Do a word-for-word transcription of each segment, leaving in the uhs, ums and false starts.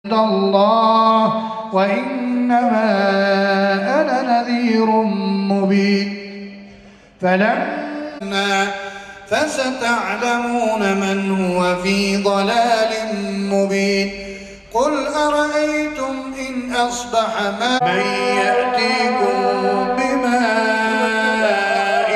الله وإنما أنا نذير مبين فلما فستعلمون من هو في ضلال مبين قل أرأيتم إن أصبح ماء من يأتيكم بماء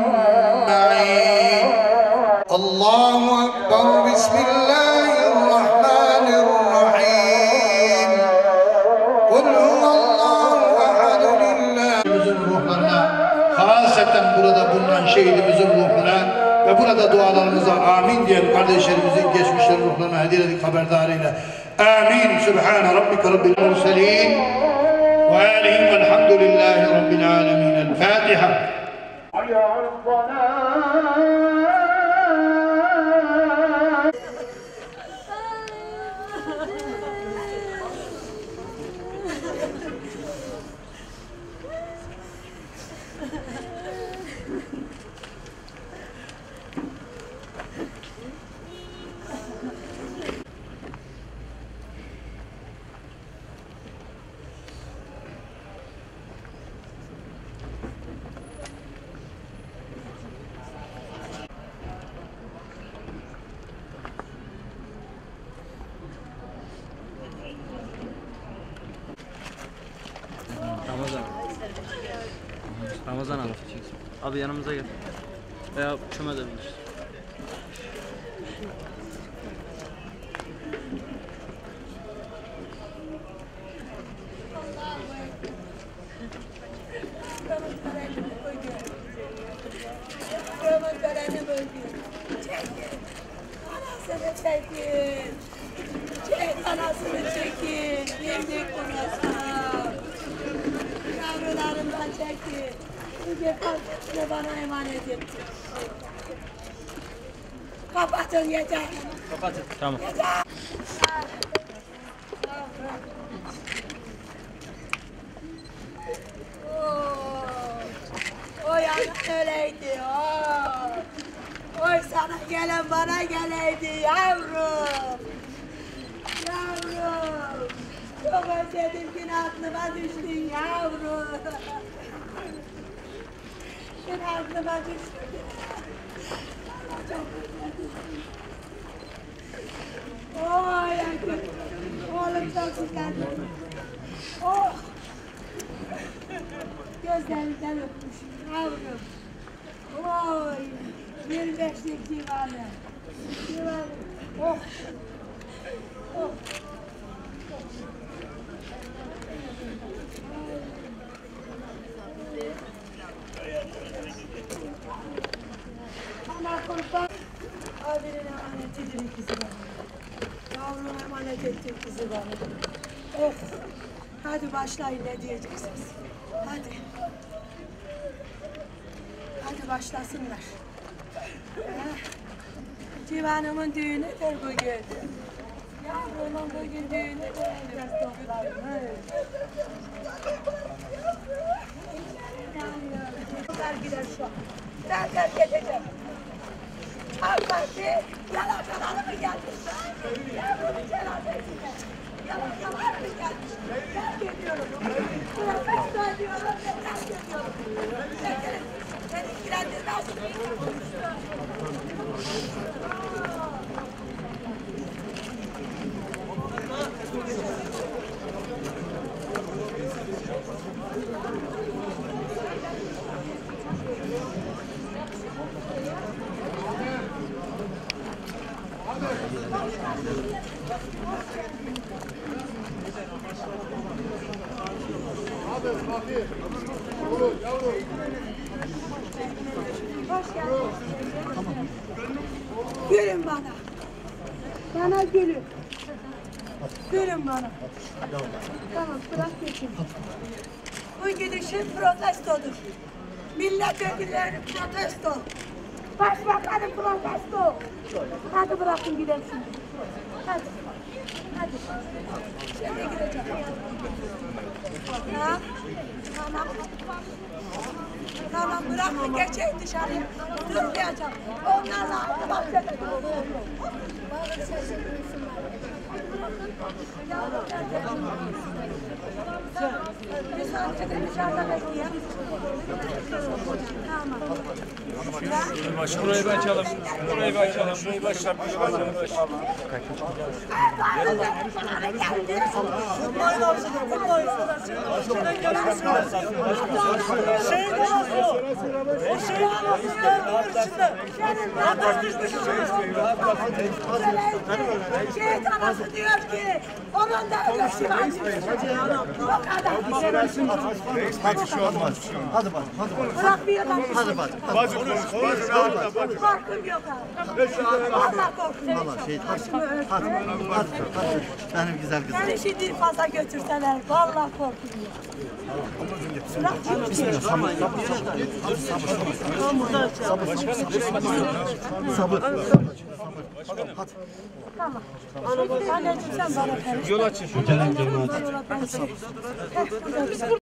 معين الله أكبر بسم الله الرحمن الرحيم قل هو الله أحد لله ruhlarına haseten burada bulunan şehidimizin ruhuna ve burada dualarımıza amin diyen kardeşlerimizin geçmişlerin ruhlarına hediye edip haberdarıyla amin. Sübhane Rabbike Rabbil Murselin ve aleyhim velhamdülillahi Rabbil alemin. El Fatiha. Ramazan. Ramazan abi. Abi yanımıza gel. Veya çömedebiliriz. Anasını çekin. Çek anasını çekin. Yendik burası. Yavrularımdan çekin. Bugün kalbini bana emanet etti. Kapatın yeter. Kapatın. Tamam. Yeter. Oy anan öyleydi. Oy. Oy sana gelen bana geleydi yavrum. Yavrum. Çok özledim ki aklıma düştün yavrum. Sen aklıma düştün. Çok özledim. Oy akım. Oğlum çok güzeldi. Oh. Gözlerinden öpmüşüm yavrum. Oy. Bir beşlik civanı. Civanı. Oh. Oh. Ana kurban. Abinin emanetidir ikisi bana. Yavrum emanet etti ikisi bana. Oh. Hadi başlayın ne diyeceksiniz. Hadi. Hadi başlasınlar. Eh. Civanımın düğünüdür bugün. Yavrumun bugün düğünüdür. Biraz toplarım. Kızlar gider şu an. Ben terk edeceğim. Allah'ım yalakalar mı gelmiş? Yavrumun cenazesine. Yalakalar mı gelmiş? Terk ediyorum. Protesto ediyorum ve terk ediyorum. Çekilin. Beni ilgilendirmez. Hoş geldin. Gülün bana. Bana gülün. Gülün bana. Tamam, bırak geçin. Bu gidişin protestodur. Milletvekilleri protesto. Başbakanı protesto. Hadi bırakın gidelim şimdi. Hadi. Hadi. Şimdi gideceğim. Ha? Tamam. Tamam bırakın geçeyim dışarıya. Durmayacağım. Onlarla aynı bahçede. Bana sesini Bir saat kadar dışarıda bekleyin. Tamam. Burayı bir açalım. Burayı bir açalım. Şurayı bir açalım. Erdoğan'ın bana geldi. Kutlayın abicim, kutlayın. Şuradan gelmişsin. Şeyin anası o. O şeyin anası Erdoğan içinde. Ateş düşmüş içinde. Şehit anası diyor ki onun da öyle şivacı. O kadar. Hadi şu an hadi. Hadi bak, hadi bak. Bırakmıyor da. Hadi bak. Bacı konuş. Korkum yok abi. Allah korkum yok. Valla şey, hadi. Hadi, hadi, hadi. Benim güzel kızım. Beni şimdi fazla götürseler vallahi korkum yok. Bırakmıyor. Sabır, sabır, sabır. Sabır. Hadi. Tamam. Anneciğim sen bana karış. Yol açın. Ben şey-